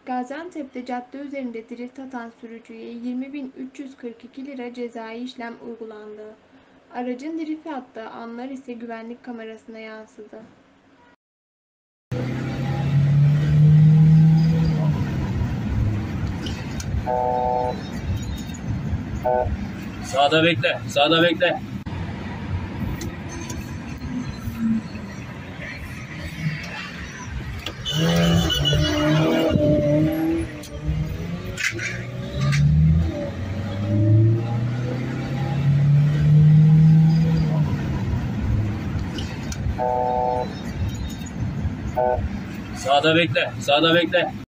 Gaziantep'te cadde üzerinde drift atan sürücüye 20.342 lira cezai işlem uygulandı. Aracın drift attığı anlar ise güvenlik kamerasına yansıdı. Sağda bekle, sağda bekle. Sağda bekle, sağda bekle.